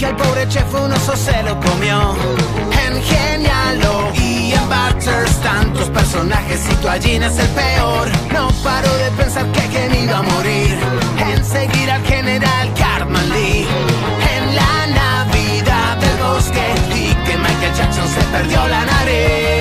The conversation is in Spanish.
al pobre chef un oso se lo comió. En Genialo y en Butters tantos personajes y tu Allina es el peor. No paro de pensar que Ken iba a morir, en seguir al general Cartman Lee, en la Navidad del bosque, y que Michael Jackson se perdió la nariz.